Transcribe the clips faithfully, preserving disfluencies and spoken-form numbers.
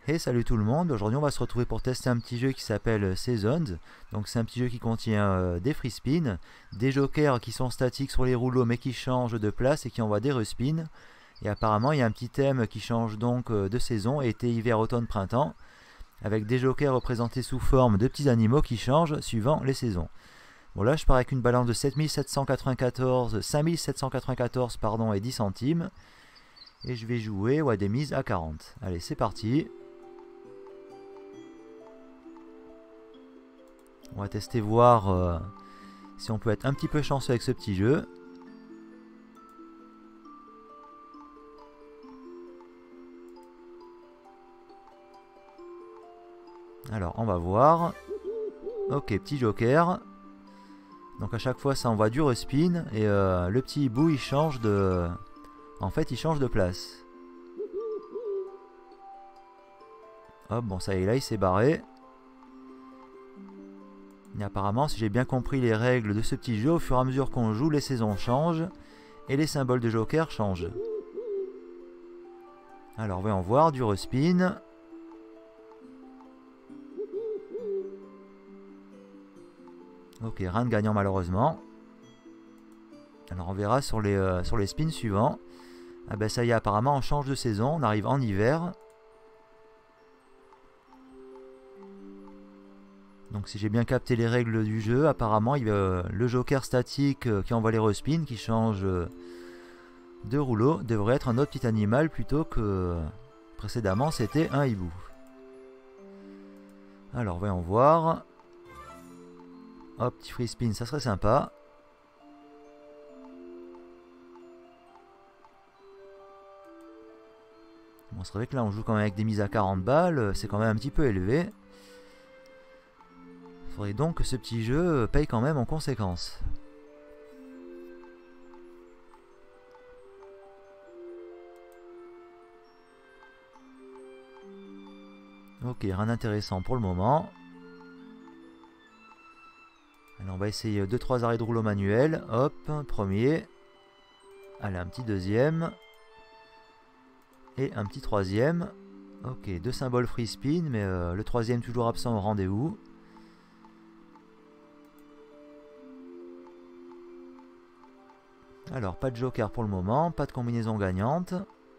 Et salut tout le monde, aujourd'hui on va se retrouver pour tester un petit jeu qui s'appelle Seasons. Donc c'est un petit jeu qui contient euh, des free spins, des jokers qui sont statiques sur les rouleaux mais qui changent de place et qui envoient des respins. Et apparemment il y a un petit thème qui change donc euh, de saison, été, hiver, automne, printemps, avec des jokers représentés sous forme de petits animaux qui changent suivant les saisons. Bon là je pars avec une balance de sept mille sept cent quatre-vingt-quatorze, cinq mille sept cent quatre-vingt-quatorze pardon, et dix centimes. Et je vais jouer ouais, des mises à quarante. Allez c'est parti. On va tester voir euh, si on peut être un petit peu chanceux avec ce petit jeu. Alors on va voir. Ok, petit joker. Donc à chaque fois ça envoie du respin. Et euh, le petit hibou il change de... En fait il change de place. Hop, bon ça y est, là il s'est barré. Et apparemment, si j'ai bien compris les règles de ce petit jeu, au fur et à mesure qu'on joue, les saisons changent et les symboles de joker changent. Alors, voyons voir, du respin. Ok, rien de gagnant malheureusement. Alors, on verra sur les, euh, sur les spins suivants. Ah ben ça y est, apparemment, on change de saison, on arrive en hiver. Donc si j'ai bien capté les règles du jeu, apparemment il y a le joker statique qui envoie les respins, qui change de rouleau, devrait être un autre petit animal plutôt que précédemment c'était un hibou. Alors voyons voir. Hop, petit free spin, ça serait sympa. Bon, c'est vrai que là on joue quand même avec des mises à quarante balles, c'est quand même un petit peu élevé. Il faudrait donc que ce petit jeu paye quand même en conséquence. Ok, rien d'intéressant pour le moment. Alors on va essayer deux trois arrêts de rouleau manuel. Hop, premier. Allez, un petit deuxième. Et un petit troisième. Ok, deux symboles free spin, mais euh, le troisième toujours absent au rendez-vous. Alors, pas de joker pour le moment, pas de combinaison gagnante.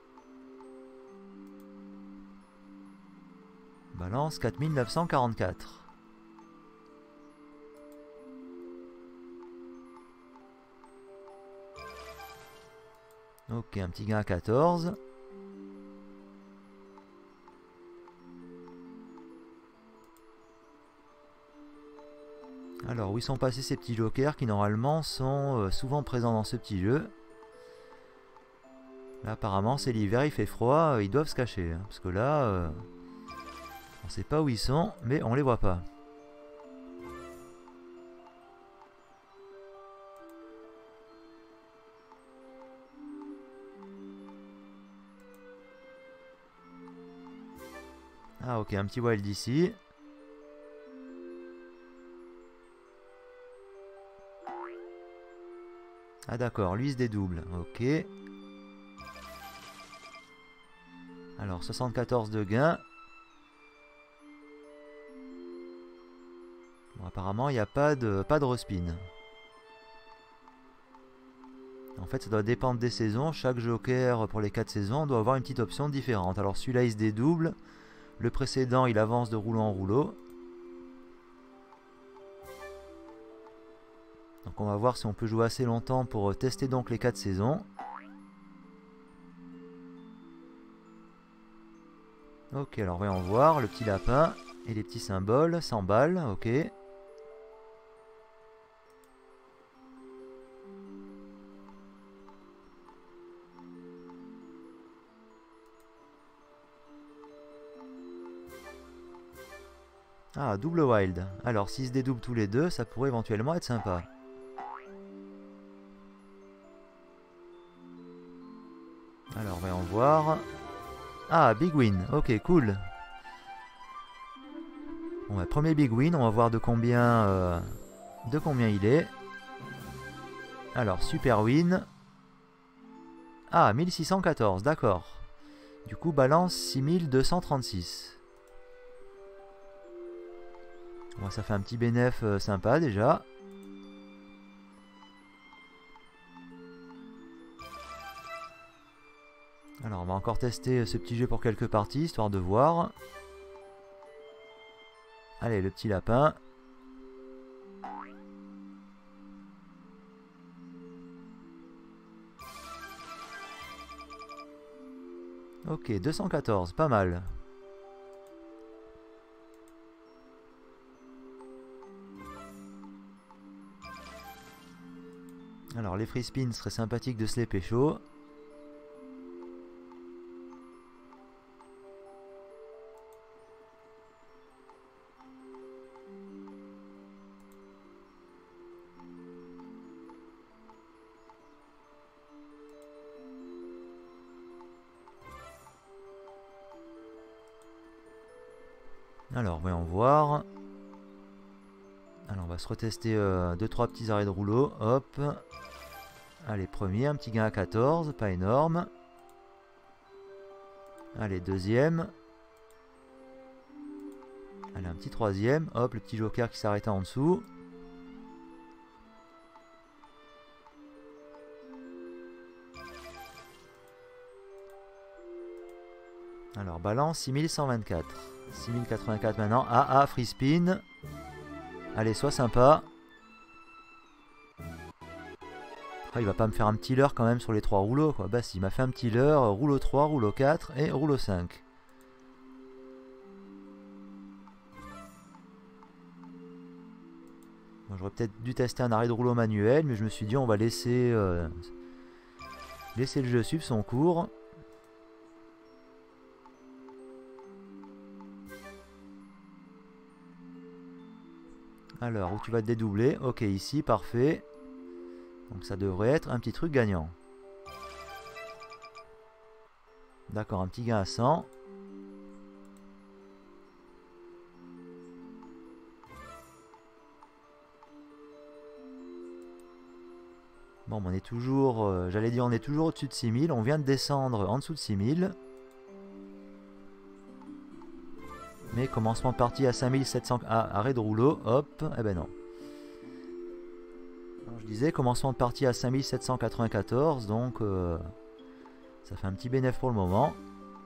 Balance quatre mille neuf cent quarante-quatre. Ok, un petit gain à quatorze. Alors, où ils sont passés ces petits jokers qui normalement sont euh, souvent présents dans ce petit jeu. Là, apparemment, c'est l'hiver, il fait froid, euh, ils doivent se cacher. Hein, parce que là, euh, on sait pas où ils sont, mais on les voit pas. Ah, ok, un petit wild ici. Ah d'accord, lui il se dédouble, ok. Alors soixante-quatorze de gain. Bon, apparemment il n'y a pas de, pas de respin. En fait ça doit dépendre des saisons, chaque joker pour les quatre saisons doit avoir une petite option différente. Alors celui-là il se dédouble, le précédent il avance de rouleau en rouleau. Donc on va voir si on peut jouer assez longtemps pour tester donc les quatre saisons. Ok, alors voyons voir, le petit lapin et les petits symboles, cent balles, ok. Ah, double wild. Alors s'ils se dédoublent tous les deux, ça pourrait éventuellement être sympa. Alors voyons voir. Ah, big win, ok, cool. Bon, bah, premier big win, on va voir de combien, euh, de combien il est. Alors, super win. Ah, mille six cent quatorze, d'accord. Du coup, balance six mille deux cent trente-six. Bon, ça fait un petit bénéf euh, sympa déjà. Alors, on va encore tester ce petit jeu pour quelques parties, histoire de voir. Allez, le petit lapin. Ok, deux cent quatorze, pas mal. Alors, les free spins seraient sympathiques de se les pécho. Alors, voyons voir. Alors, on va se retester euh, deux trois petits arrêts de rouleau. Hop. Allez, premier, un petit gain à quatorze, pas énorme. Allez, deuxième. Allez, un petit troisième. Hop, le petit joker qui s'arrêtait en dessous. Alors, balance six mille cent vingt-quatre. six mille quatre-vingt-quatre maintenant. Ah, ah, free spin. Allez, sois sympa. Ah, il va pas me faire un petit leurre quand même sur les trois rouleaux, quoi. Bah si, il m'a fait un petit leurre. Rouleau trois, rouleau quatre et rouleau cinq. Bon, j'aurais peut-être dû tester un arrêt de rouleau manuel, mais je me suis dit on va laisser, euh, laisser le jeu suivre son cours. Alors, où tu vas te dédoubler? Ok, ici, parfait. Donc ça devrait être un petit truc gagnant. D'accord, un petit gain à cent. Bon, on est toujours, euh, j'allais dire on est toujours au-dessus de six mille. On vient de descendre en dessous de six mille. Mais commencement de partie à cinq mille sept cents. Ah, arrêt de rouleau, hop, eh ben non. Alors, je disais commencement de partie à cinq mille sept cent quatre-vingt-quatorze, donc euh, ça fait un petit bénéfice pour le moment.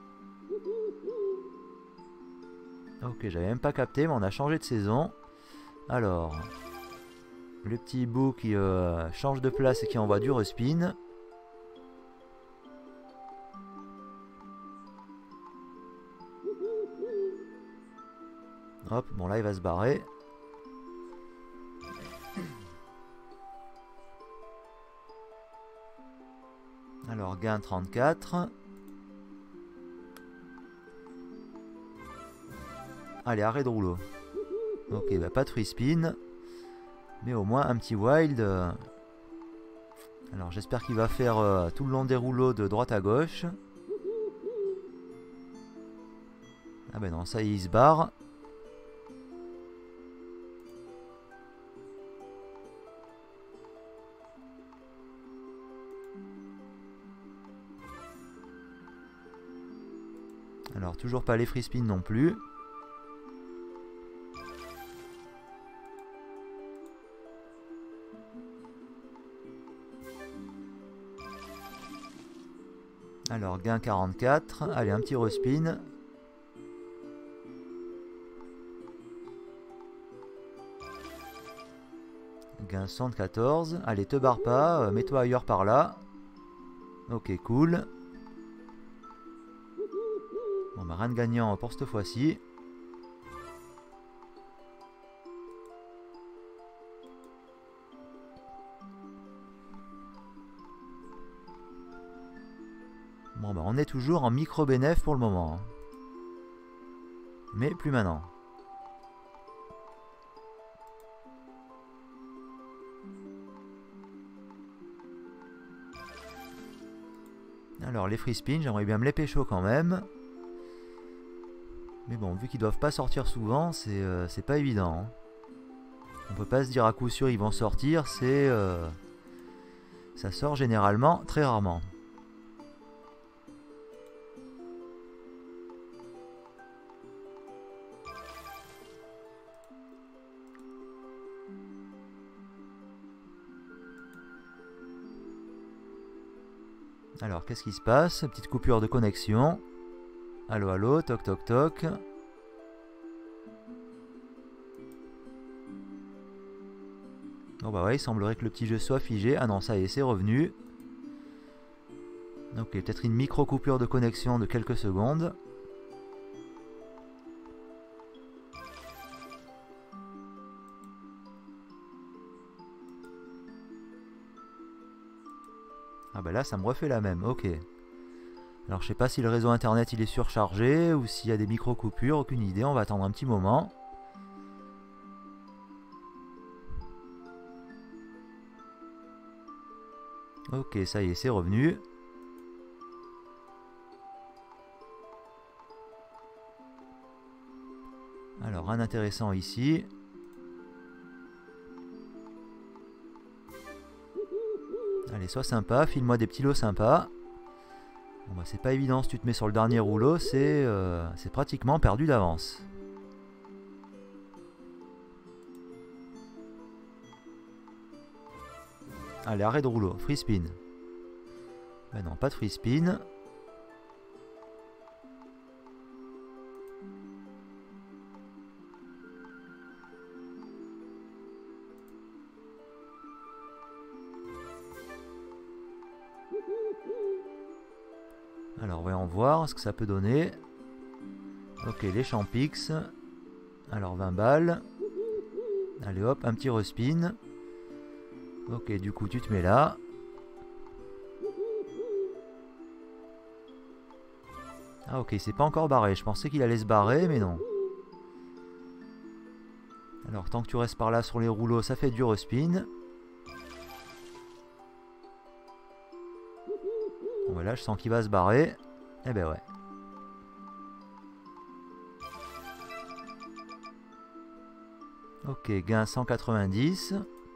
Ok, j'avais même pas capté, mais on a changé de saison. Alors, le petit bout qui euh, change de place et qui envoie du respin. Hop, bon là il va se barrer. Alors gain trente-quatre. Allez, arrêt de rouleau. Ok, bah pas de free spin. Mais au moins un petit wild. Alors j'espère qu'il va faire euh, tout le long des rouleaux de droite à gauche. Ah ben non, ça y est, il se barre. Alors toujours pas les free spin non plus. Alors gain quarante-quatre. Allez, un petit respin. Gain soixante-quatorze. Allez, te barre pas. Euh, Mets-toi ailleurs par là. Ok, cool. Bon, bah rien de gagnant pour cette fois-ci. Bon, bah on est toujours en micro-bénéf pour le moment. Mais plus maintenant. Alors, les free spins, j'aimerais bien me les pécho quand même. Mais bon, vu qu'ils doivent pas sortir souvent, c'est euh, c'est pas évident. Hein. On peut pas se dire à coup sûr ils vont sortir, c'est... Euh, ça sort généralement très rarement. Alors, qu'est-ce qui se passe? Petite coupure de connexion. Allô, allô, toc, toc, toc. Bon bah ouais, il semblerait que le petit jeu soit figé. Ah non, ça y est, c'est revenu. Ok, peut-être une micro-coupure de connexion de quelques secondes. Ah bah là, ça me refait la même, ok. Alors je sais pas si le réseau internet il est surchargé ou s'il y a des micro-coupures, aucune idée, on va attendre un petit moment. Ok, ça y est, c'est revenu. Alors, un intéressant ici. Allez, sois sympa, file-moi des petits lots sympas. Bon bah c'est pas évident, si tu te mets sur le dernier rouleau, c'est euh, c'est pratiquement perdu d'avance. Allez, arrêt de rouleau, free spin. Ben non, pas de free spin. Alors voyons voir ce que ça peut donner. Ok, les champix. Alors vingt balles. Allez hop, un petit respin. Ok, du coup tu te mets là. Ah ok, c'est pas encore barré. Je pensais qu'il allait se barrer, mais non. Alors tant que tu restes par là sur les rouleaux, ça fait du respin. Bon voilà, je sens qu'il va se barrer. Eh ben ouais. Ok, gain cent quatre-vingt-dix.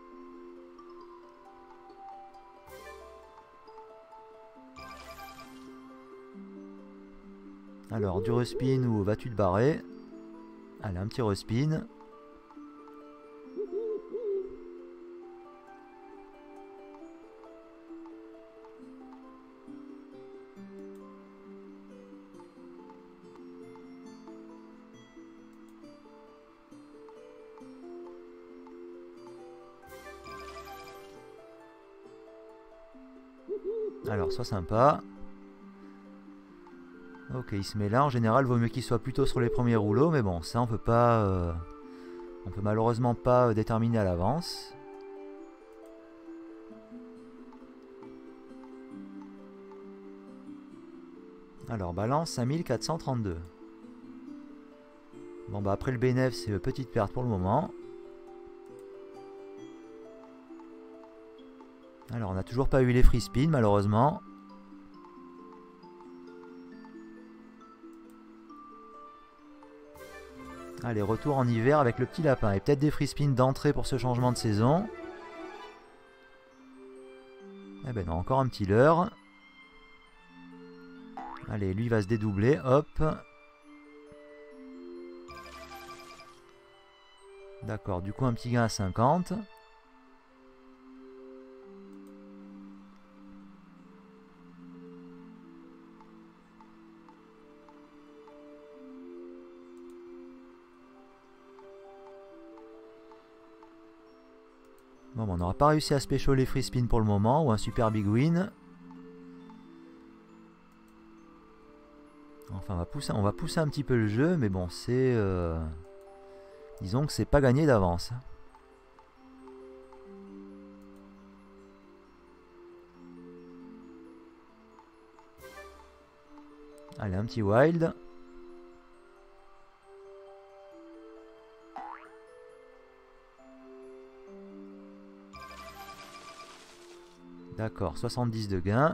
Alors, du respin ou vas-tu te barrer? Allez, un petit respin. Alors, sois sympa. Ok, il se met là. En général, vaut mieux qu'il soit plutôt sur les premiers rouleaux. Mais bon, ça, on peut pas... Euh, on peut malheureusement pas euh, déterminer à l'avance. Alors, balance cinq mille quatre cent trente-deux. Bon, bah après le bénéf, c'est petite perte pour le moment. Alors, on n'a toujours pas eu les free spins, malheureusement. Allez, retour en hiver avec le petit lapin. Et peut-être des free spins d'entrée pour ce changement de saison. Eh ben non, encore un petit leurre. Allez, lui va se dédoubler, hop. D'accord, du coup un petit gain à cinquante. Bon, on n'aura pas réussi à se pécho les free spin pour le moment, ou un super big win. Enfin, on va pousser, on va pousser un petit peu le jeu, mais bon, c'est... Euh... Disons que c'est pas gagné d'avance. Allez, un petit wild. D'accord, soixante-dix de gain.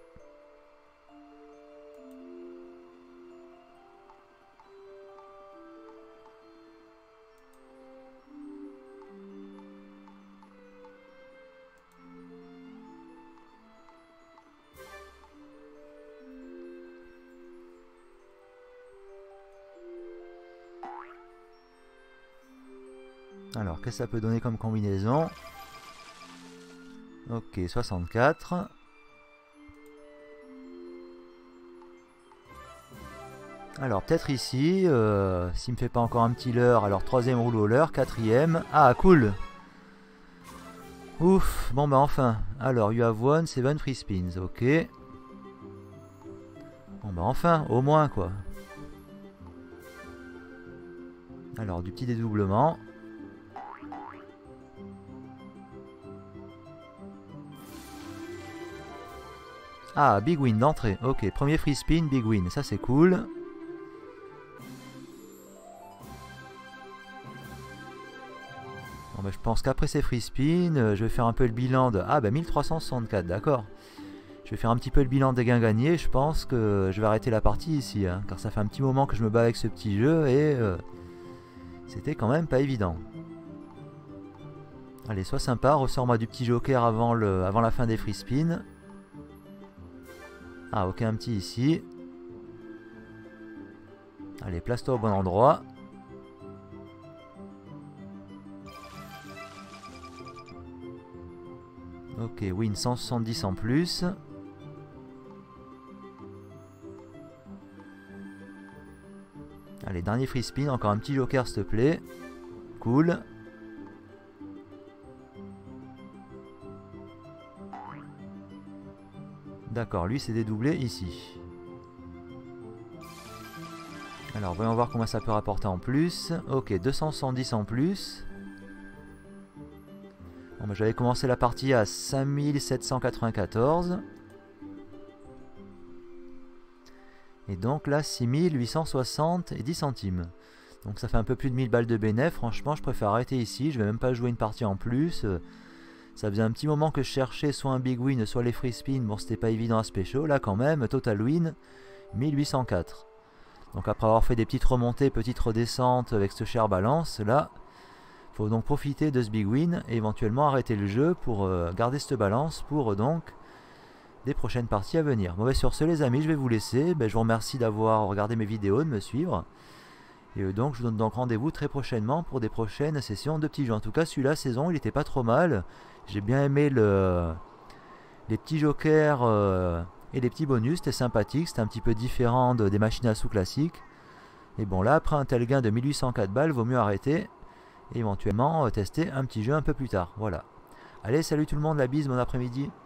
Alors, qu'est-ce que ça peut donner comme combinaison? Ok, soixante-quatre. Alors peut-être ici, euh, s'il me fait pas encore un petit leurre, alors troisième rouleau leurre, quatrième. Ah cool. Ouf, bon bah enfin. Alors you have won seven free spins, ok. Bon bah enfin, au moins quoi. Alors du petit dédoublement. Ah, big win d'entrée, ok. Premier free spin, big win, ça c'est cool. Bon bah je pense qu'après ces free spins, euh, je vais faire un peu le bilan de... Ah bah mille trois cent soixante-quatre, d'accord. Je vais faire un petit peu le bilan des gains gagnés, je pense que je vais arrêter la partie ici, hein, car ça fait un petit moment que je me bats avec ce petit jeu et euh, c'était quand même pas évident. Allez, sois sympa, ressors-moi du petit joker avant, le, avant la fin des free spins. Ah ok, un petit ici. Allez, place-toi au bon endroit. Ok, win cent soixante-dix en plus. Allez, dernier free spin, encore un petit joker s'il te plaît. Cool. D'accord, lui c'est dédoublé ici. Alors voyons voir comment ça peut rapporter en plus. Ok, deux cent soixante-dix en plus. Bon, bah, j'avais commencé la partie à cinq mille sept cent quatre-vingt-quatorze. Et donc là, six mille huit cent soixante et dix centimes. Donc ça fait un peu plus de mille balles de bénéf. Franchement, je préfère arrêter ici. Je vais même pas jouer une partie en plus. Ça faisait un petit moment que je cherchais soit un big win, soit les free spin. Bon, c'était pas évident à ce pécho. Là, quand même, total win, mille huit cent quatre. Donc après avoir fait des petites remontées, petites redescentes avec ce cher balance, là, faut donc profiter de ce big win et éventuellement arrêter le jeu pour euh, garder cette balance pour euh, donc des prochaines parties à venir. Bon, bah, sur ce les amis, je vais vous laisser. Ben, je vous remercie d'avoir regardé mes vidéos, de me suivre. Et euh, donc je vous donne donc rendez-vous très prochainement pour des prochaines sessions de petits jeux. En tout cas celui-là, saison, il était pas trop mal. J'ai bien aimé le, les petits jokers euh, et les petits bonus, c'était sympathique, c'était un petit peu différent de, des machines à sous classiques. Et bon là, après un tel gain de mille huit cent quatre balles, vaut mieux arrêter et éventuellement euh, tester un petit jeu un peu plus tard. Voilà. Allez, salut tout le monde, la bise, bon après-midi.